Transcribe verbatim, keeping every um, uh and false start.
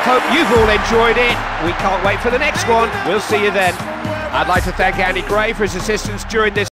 Hope you've all enjoyed it. We can't wait for the next one. We'll see you then. I'd like to thank Andy Gray for his assistance during this